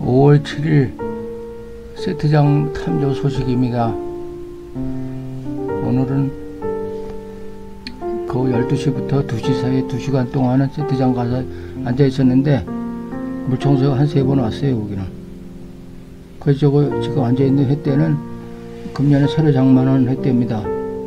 5월 7일 세트장 탐조 소식입니다. 오늘은 거의 12시부터 2시 사이에 2시간 동안은 세트장 가서 앉아 있었는데 물청소가 한 3번 왔어요. 여기는. 그래서 저거 지금 앉아 있는 횟대는 금년에 새로 장만한 횟대입니다.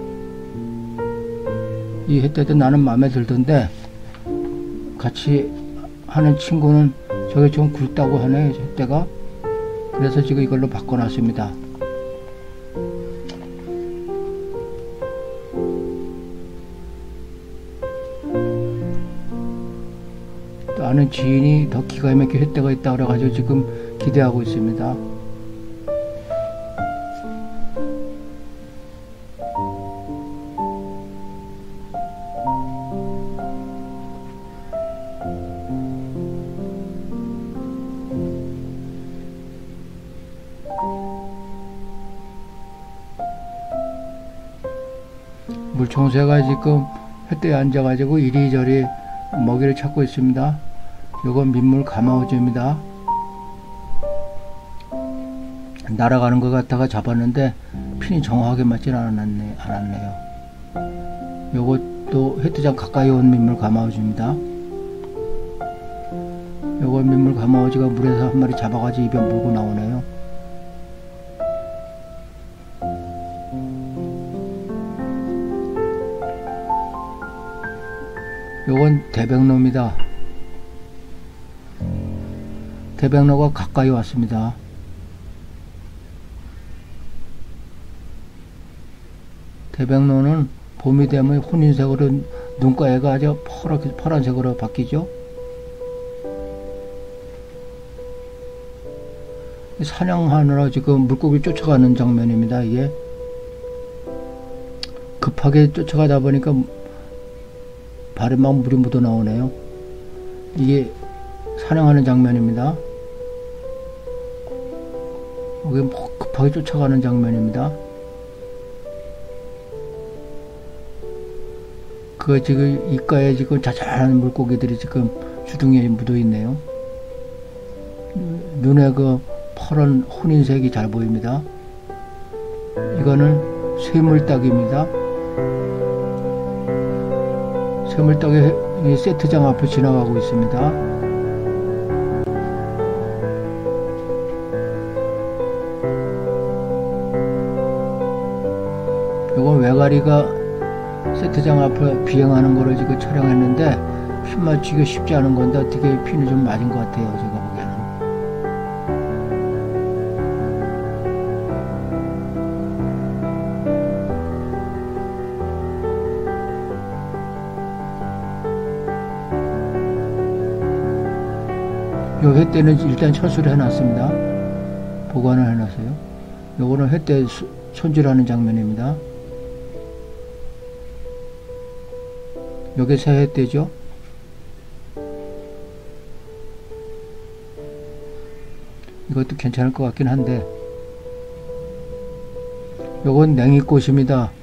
이 횟대도 나는 마음에 들던데 같이 하는 친구는 저게 좀 굵다고 하네, 횟대가. 그래서 지금 이걸로 바꿔놨습니다. 또 아는 지인이 더 기가 막히게 횟대가 있다 그래가지고 지금 기대하고 있습니다. 물총새가 지금 횟대에 앉아가지고 이리저리 먹이를 찾고 있습니다. 요건 민물 가마우지입니다. 날아가는 것 같다가 잡았는데 핀이 정확하게 맞진 않았네요. 요것도 횟대장 가까이 온 민물 가마우지입니다. 요건 민물 가마우지가 물에서 한 마리 잡아가지고 입에 물고 나오네요. 요건 대백로입니다. 대백로가 가까이 왔습니다. 대백로는 봄이 되면 혼인색으로 눈가애가 아주 파란색으로 바뀌죠. 사냥하느라 지금 물고기 쫓아가는 장면입니다. 이게 급하게 쫓아가다 보니까 발에 막 물이 묻어 나오네요. 이게 사냥하는 장면입니다. 여기 급하게 쫓아가는 장면입니다. 그 지금 입가에 지금 자잘한 물고기들이 지금 주둥이에 묻어 있네요. 눈에 그 파란 혼인색이 잘 보입니다. 이거는 쇠물닭입니다. 쇠물닭이 세트장 앞을 지나가고 있습니다. 이건 외가리가 세트장 앞을 비행하는 거를 지금 촬영했는데 핀 맞추기가 쉽지 않은 건데 어떻게 핀을 좀 맞은 것 같아요. 제가 보기에는. 요 횟대는 일단 철수를 해놨습니다. 보관을 해놨어요. 요거는 횟대 손질하는 장면입니다. 요게 새 횟대죠. 이것도 괜찮을 것 같긴 한데 요건 냉이꽃입니다.